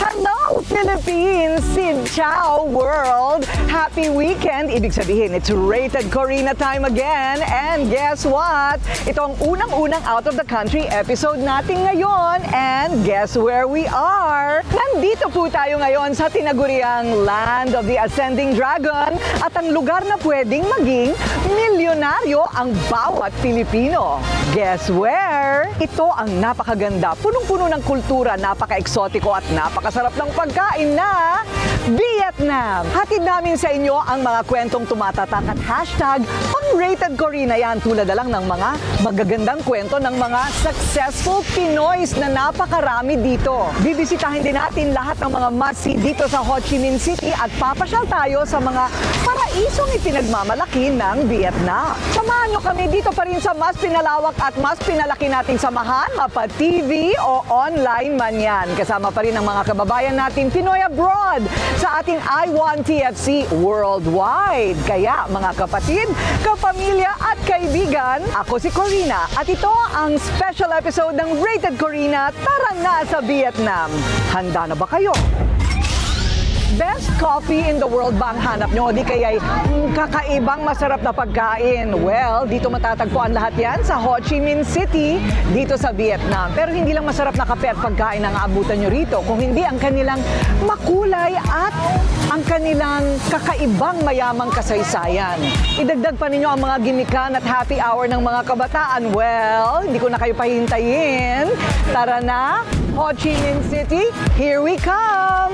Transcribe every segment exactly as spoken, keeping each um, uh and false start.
Hello, Philippines! Sin Ciao World! Happy weekend! Ibig sabihin, it's Rated Corina time again. And guess what? Ito ang unang-unang out of the country episode natin ngayon. And guess where we are? Nandito po tayo ngayon sa tinaguriang Land of the Ascending Dragon at ang lugar na pwedeng maging milyonaryo ang bawat Pilipino. Guess where? Ito ang napakaganda, punong-puno ng kultura, napaka-eksotiko at napakasarap ng pagkain na Vietnam. Hatid namin sa inyo ang mga kwentong tumatatak at hashtag pang-Rated Corina yan, tulad na lang ng mga magagandang kwento ng mga successful Pinoys na napakarami dito. Bibisitahin din natin lahat ng mga must-see dito sa Ho Chi Minh City at papasyal tayo sa mga paraisong ipinagmamalaki ng Vietnam. Samahan nyo kami dito pa rin sa mas pinalawak at mas pinalaki nating samahan, mapa-T V o online man yan. Kasama pa rin ang mga kababayan natin Pinoy abroad sa ating I one T F C Worldwide. Kaya mga kapatid, kapamilya at kaibigan, ako si Corina at ito ang special episode ng Rated Corina, Tara na sa Vietnam. Handa na ba kayo? Best coffee in the world ba ang hanap nyo? Di kaya'y mm, kakaibang masarap na pagkain? Well, dito matatagpuan lahat yan sa Ho Chi Minh City, dito sa Vietnam. Pero hindi lang masarap na kape at pagkain ang aabutan nyo rito, kung hindi ang kanilang makulay at ang kanilang kakaibang mayamang kasaysayan. Idagdag pa ninyo ang mga gimikan at happy hour ng mga kabataan. Well, hindi ko na kayo pahintayin. Tara na, Ho Chi Minh City, here we come!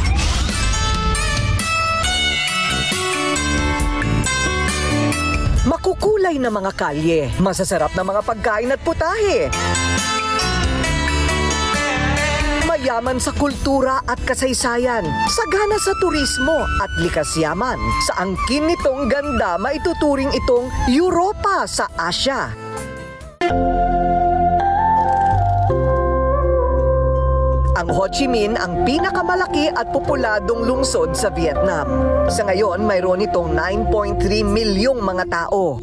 Makukulay na mga kalye, masasarap na mga pagkain at putahe. Mayaman sa kultura at kasaysayan, sagana sa turismo at likas yaman. Sa angkin nitong ganda, maituturing itong Europa sa Asya. Ang Ho Chi Minh ang pinakamalaki at populadong lungsod sa Vietnam. Sa ngayon, mayroon itong nine point three milyong mga tao.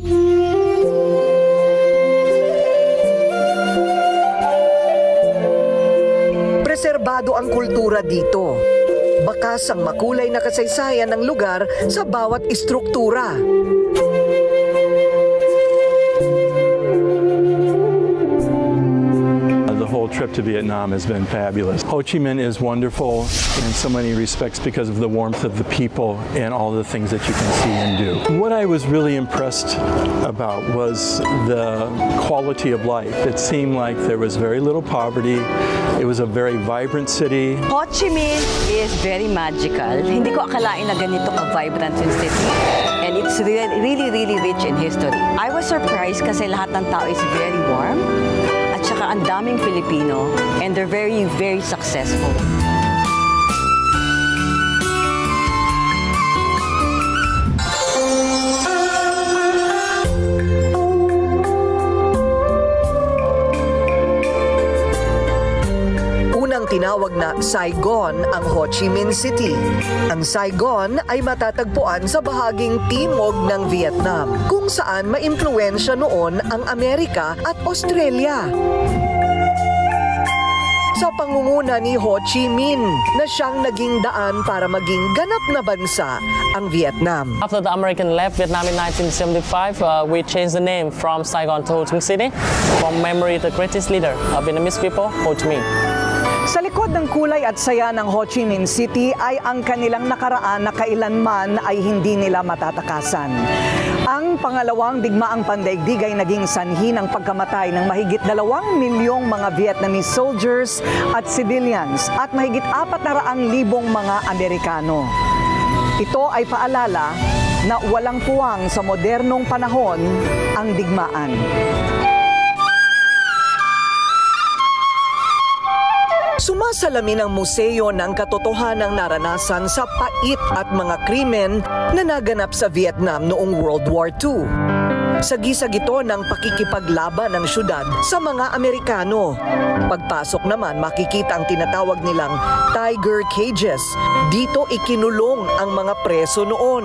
Preserbado ang kultura dito. Bakas ang makulay na kasaysayan ng lugar sa bawat istruktura. Trip to Vietnam has been fabulous. Ho Chi Minh is wonderful in so many respects because of the warmth of the people and all the things that you can see and do. What I was really impressed about was the quality of life. It seemed like there was very little poverty. It was a very vibrant city. Ho Chi Minh is very magical. Hindi ko akalain na ganito ka-vibrant yung city. And it's really, really, really rich in history. I was surprised kasi lahat ng tao is very warm. At saka ang daming Filipino, and they're very, very successful. Unang tinawag na Saigon ang Ho Chi Minh City. Ang Saigon ay matatagpuan sa bahaging timog ng Vietnam, kung saan maimpluwensya noon ang Amerika at Australia. Sa pangunguna ni Ho Chi Minh na siyang naging daan para maging ganap na bansa ang Vietnam. After the American left Vietnam in nineteen seventy-five, uh, we changed the name from Saigon to Ho Chi Minh City, from memory the greatest leader of Vietnamese people, Ho Chi Minh. Sa likod ng kulay at saya ng Ho Chi Minh City ay ang kanilang nakaraan na kailanman ay hindi nila matatakasan. Ang pangalawang digmaang pandaigdig ay naging sanhi ng pagkamatay ng mahigit dalawang milyong mga Vietnamese soldiers at civilians at mahigit apat na raang libong mga Amerikano. Ito ay paalala na walang puwang sa modernong panahon ang digmaan. Sumasalamin ang museo ng katotohanang naranasan sa pait at mga krimen na naganap sa Vietnam noong World War Two. Sagisag ito ng pakikipaglaban ng syudad sa mga Amerikano. Pagpasok naman, makikita ang tinatawag nilang tiger cages. Dito ikinulong ang mga preso noon.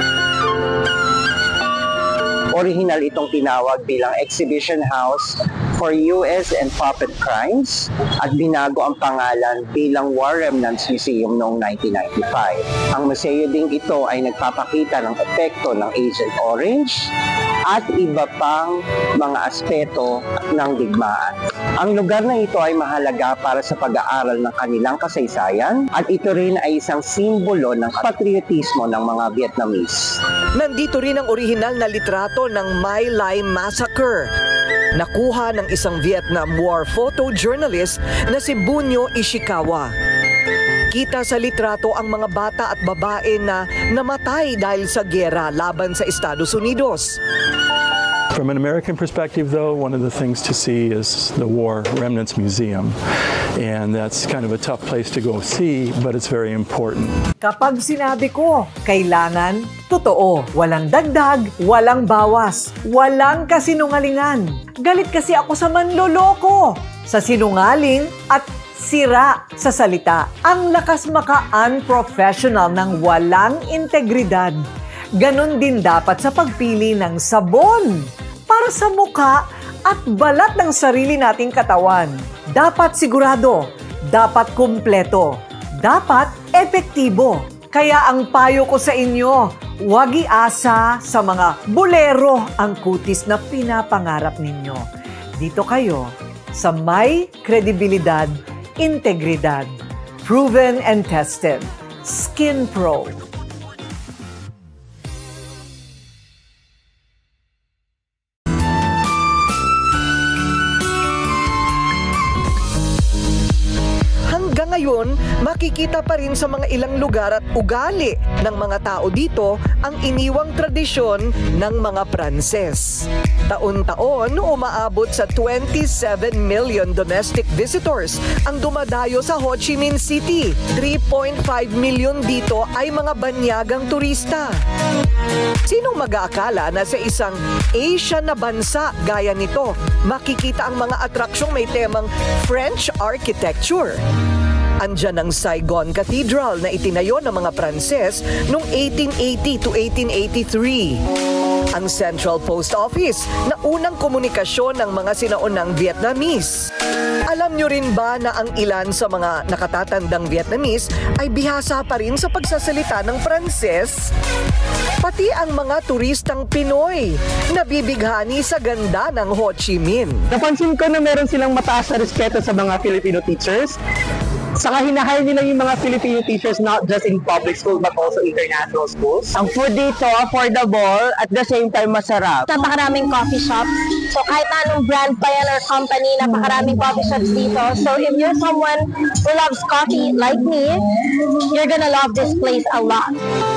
Original itong tinawag bilang exhibition house for U S and puppet crimes at binago ang pangalan bilang War Remnants Museum noong nineteen ninety-five. Ang museo ding ito ay nagpapakita ng epekto ng Agent Orange at iba pang mga aspeto ng digmaan. Ang lugar na ito ay mahalaga para sa pag-aaral ng kanilang kasaysayan at ito rin ay isang simbolo ng patriotismo ng mga Vietnamese. Nandito rin ang orihinal na litrato ng My Lai Massacre. Nakuha ng isang Vietnam War photojournalist na si Bunyo Ishikawa. Kita sa litrato ang mga bata at babae na namatay dahil sa giyera laban sa Estados Unidos. From an American perspective, though, one of the things to see is the War Remnants Museum. And that's kind of a tough place to go see, but it's very important. Kapag sinabi ko, kailangan, totoo. Walang dagdag, walang bawas, walang kasinungalingan. Galit kasi ako sa manloloko, sa sinungaling at sira sa salita. Ang lakas maka-unprofessional ng walang integridad. Ganon din dapat sa pagpili ng sabon para sa mukha at balat ng sarili nating katawan. Dapat sigurado, dapat kumpleto, dapat epektibo. Kaya ang payo ko sa inyo, huwag iasa sa mga bolero ang kutis na pinapangarap ninyo. Dito kayo sa may kredibilidad, integridad, proven and tested, Skin Pro. Ngayon, makikita pa rin sa mga ilang lugar at ugali ng mga tao dito ang iniwang tradisyon ng mga Pranses. Taon-taon, umaabot sa twenty-seven million domestic visitors ang dumadayo sa Ho Chi Minh City. three point five million dito ay mga banyagang turista. Sinong mag-aakala na sa isang Asian na bansa gaya nito, makikita ang mga atraksyong may temang French architecture? Andyan ang Saigon Cathedral na itinayo ng mga Pranses noong eighteen eighty to eighteen eighty-three. Ang Central Post Office na unang komunikasyon ng mga sinaunang Vietnamese. Alam nyo rin ba na ang ilan sa mga nakatatandang Vietnamese ay bihasa pa rin sa pagsasalita ng Pranses? Pati ang mga turistang Pinoy nabibighani sa ganda ng Ho Chi Minh. Napansin ko na meron silang mataas na respeto sa mga Filipino teachers. Saka hinahire nila yung mga Filipino teachers not just in public schools but also international schools. Ang food dito, affordable, at the same time masarap. Napakaraming coffee shops. So kahit anong brand pa yan or company, napakaraming coffee shops dito. So if you're someone who loves coffee like me, you're gonna love this place a lot.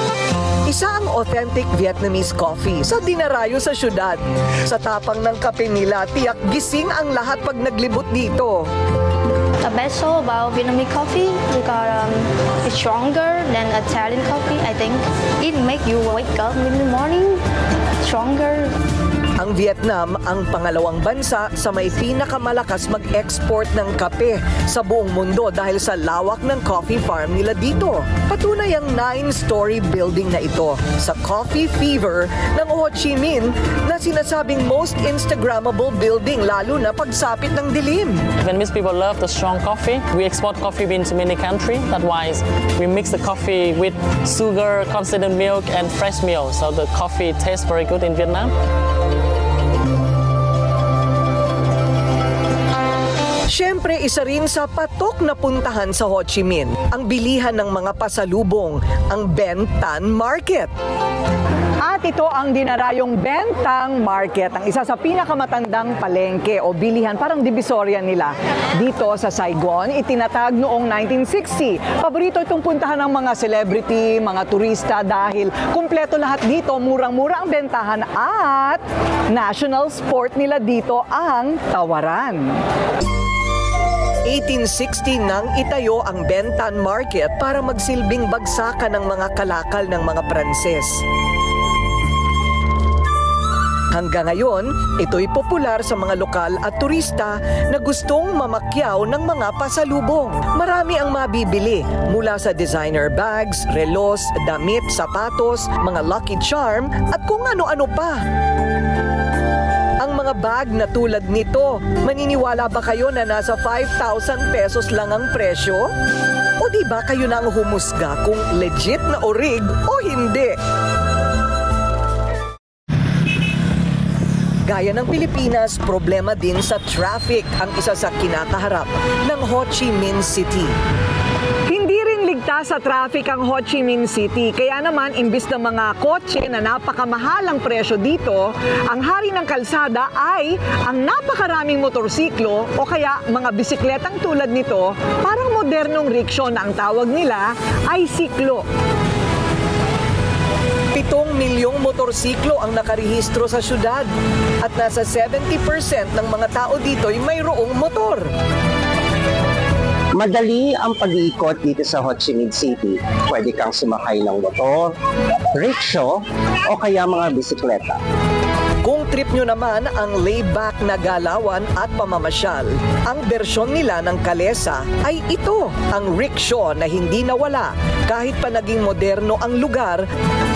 Isa ang authentic Vietnamese coffee sa dinarayo sa syudad. Sa tapang ng kape nila, tiyak gising ang lahat pag naglibot dito. The best so about Vietnamese coffee because um, it's stronger than Italian coffee. I think it make you wake up in the morning stronger. Ang Vietnam ang pangalawang bansa sa may pinakamalakas mag-export ng kape sa buong mundo dahil sa lawak ng coffee farm nila dito. Patunay ang nine-story building na ito sa coffee fever ng Ho Chi Minh na sinasabing most Instagrammable building lalo na pagsapit ng dilim. Vietnamese people love the strong coffee. We export coffee beans to many countries. That's why we mix the coffee with sugar, concentrated milk, and fresh milk. So the coffee tastes very good in Vietnam. Siyempre, isa rin sa patok na puntahan sa Ho Chi Minh, ang bilihan ng mga pasalubong, ang Ben Thanh Market. At ito ang dinarayong Ben Thanh Market, ang isa sa pinakamatandang palengke o bilihan, parang divisoria nila dito sa Saigon. Itinatag noong nineteen sixty. Paborito itong puntahan ng mga celebrity, mga turista dahil kumpleto lahat dito, murang-mura ang bentahan at national sport nila dito ang tawaran. eighteen sixty nang itayo ang Ben Thanh Market para magsilbing bagsakan ng mga kalakal ng mga Pranses. Hanggang ngayon, ito'y popular sa mga lokal at turista na gustong mamakyaw ng mga pasalubong. Marami ang mabibili mula sa designer bags, relos, damit, sapatos, mga lucky charm at kung ano-ano pa. Ang mga mga bag na tulad nito. Maniniwala ba kayo na nasa five thousand pesos lang ang presyo? O di ba kayo na ang humusga kung legit na orig o hindi? Gaya ng Pilipinas, problema din sa traffic ang isa sa kinakaharap ng Ho Chi Minh City. Hindi rin ligtas sa traffic ang Ho Chi Minh City. Kaya naman, imbis ng mga kotse na napakamahalang presyo dito, ang hari ng kalsada ay ang napakaraming motorsiklo o kaya mga bisikletang tulad nito, parang modernong rickshaw na ang tawag nila ay siklo. Pitong milyong motorsiklo ang nakarehistro sa syudad at nasa seventy percent ng mga tao dito ay mayroong motor. Madali ang pag-iikot dito sa Ho Chi Minh City. Pwede kang sumakay ng motor, rickshaw, o kaya mga bisikleta. Kung trip nyo naman ang laid-back na galawan at pamamasyal, ang bersyon nila ng kalesa ay ito, ang rickshaw na hindi nawala kahit pa naging moderno ang lugar.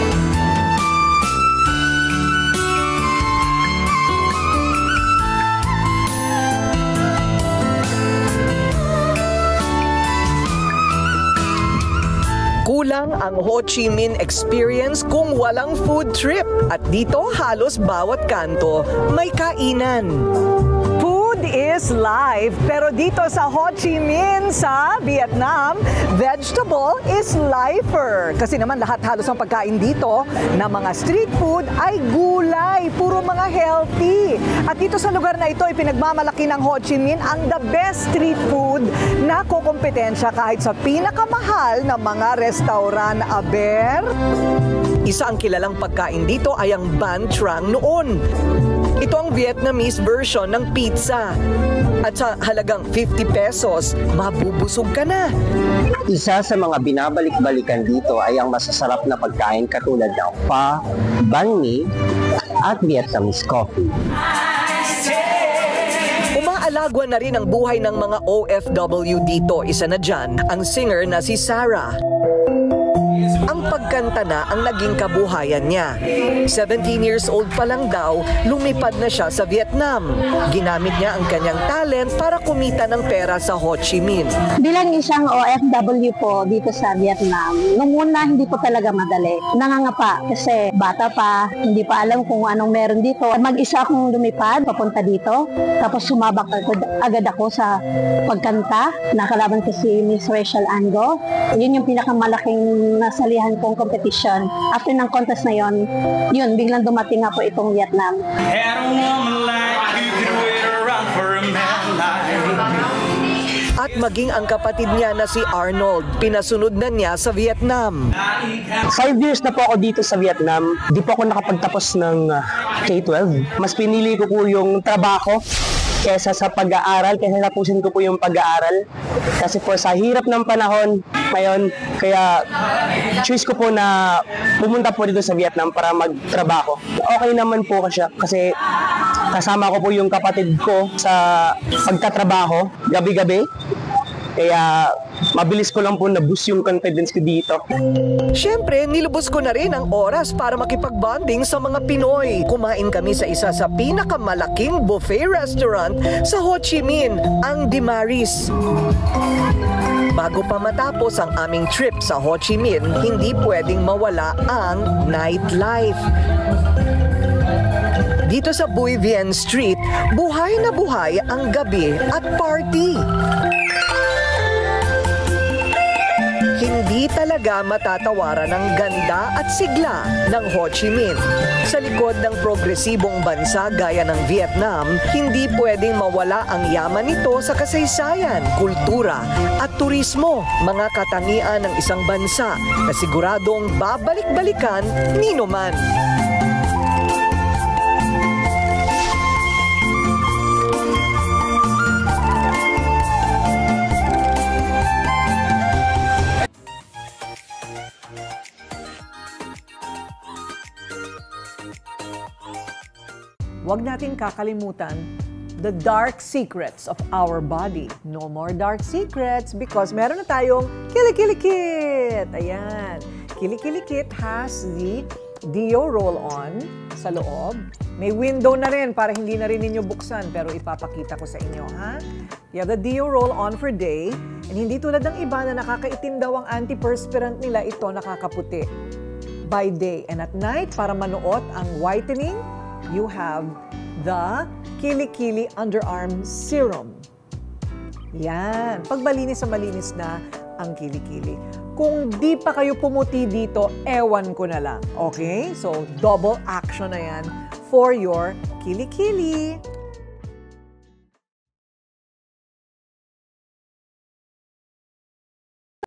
Kulang ang Ho Chi Minh experience kung walang food trip. At dito halos bawat kanto may kainan. Food is life. Pero dito sa Ho Chi Minh sa Vietnam, vegetable is lifer. Kasi naman lahat halos ng pagkain dito na mga street food ay gulay. Puro mga healthy. At dito sa lugar na ito, ipinagmamalaki ng Ho Chi Minh ang the best street food na kukumpetensya kahit sa pinakamahal na mga restaurant. Aber, isa ang kilalang pagkain dito ay ang Banh Trang noon. Ito ang Vietnamese version ng pizza. At sa halagang fifty pesos, mabubusog ka na. Isa sa mga binabalik-balikan dito ay ang masasarap na pagkain katulad ng pho, banh mi, at Vietnamese coffee. Umaalagwa na rin ang buhay ng mga O F W dito. Isa na dyan, ang singer na si Sarah. Ang pagkanta na ang naging kabuhayan niya. seventeen years old pa lang daw, lumipad na siya sa Vietnam. Ginamit niya ang kanyang talent para kumita ng pera sa Ho Chi Minh. Bilang isang O F W po dito sa Vietnam, nung una hindi po talaga madali. Nangangapa kasi bata pa, hindi pa alam kung anong meron dito. Mag-isa akong lumipad, papunta dito. Tapos sumabak agad ako sa pagkanta. Nakalaban ko si Miss Rachel Ango. Yun yung pinakamalaking nasalihan kong competition. After ng contest na yon, yun, biglang dumating ako itong Vietnam. At maging ang kapatid niya na si Arnold, pinasunod na niya sa Vietnam. Five years na po ako dito sa Vietnam. Di po ako nakapagtapos ng uh, K twelve. Mas pinili ko po yung trabaho kesa sa pag-aaral, kaya tapusin ko po yung pag-aaral. Kasi po sa hirap ng panahon ngayon, kaya choice ko po na pumunta po dito sa Vietnam para magtrabaho. Okay naman po kasi, kasi kasama ko po yung kapatid ko sa pagtatrabaho gabi-gabi. Kaya mabilis ko lang po na-boost yung confidence ko dito. Siyempre, nilubos ko na rin ang oras para makipag-bonding sa mga Pinoy. Kumain kami sa isa sa pinakamalaking buffet restaurant sa Ho Chi Minh, ang Dimaris. Bago pa matapos ang aming trip sa Ho Chi Minh, hindi pwedeng mawala ang nightlife. Dito sa Bui Vien Street, buhay na buhay ang gabi at party. Hindi talaga matatawaran ang ganda at sigla ng Ho Chi Minh. Sa likod ng progresibong bansa gaya ng Vietnam, hindi pwedeng mawala ang yaman nito sa kasaysayan, kultura at turismo, mga katangian ng isang bansa na siguradong babalik-balikan nino man. Huwag natin kakalimutan the dark secrets of our body. No more dark secrets because meron na tayong Kili-Kili-Kit. Ayan. Kili-Kili-Kit has the Deo roll-on sa loob. May window na rin para hindi na rin ninyo buksan, pero ipapakita ko sa inyo, ha? You have the deo roll on for day, and hindi tulad ng iba na nakakaitim daw ang antiperspirant nila, ito nakakaputi by day. And at night, para manuot ang whitening, you have the Kili Kili Underarm Serum. Yan. Pag malinis na malinis na ang Kili Kili. Kung di pa kayo pumuti dito, ewan ko na lang. Okay? So, double action na yan for your Kili Kili.